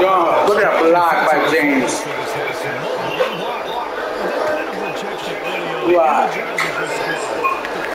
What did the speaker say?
John, look at that block by James. Block.